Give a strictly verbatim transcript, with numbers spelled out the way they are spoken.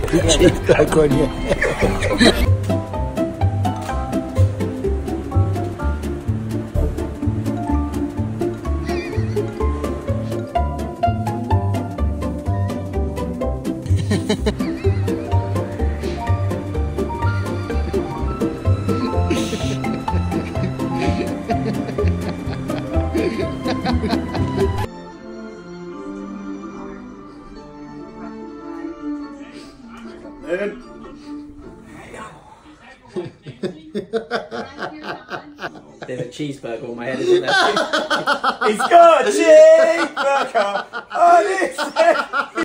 cheeseburger on you. There's a cheeseburger on my head, isn't there? He's got a cheeseburger on his head.